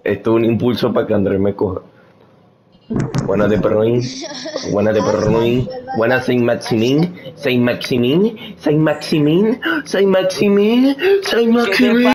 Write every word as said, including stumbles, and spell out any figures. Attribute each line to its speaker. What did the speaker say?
Speaker 1: Esto es un impulso para que Andrés me coja. Buenas de Perroín. Buenas de Perroín. Buenas Saint Maximin. Saint Maximin. Saint Maximin. Saint Maximin. Saint Maximin.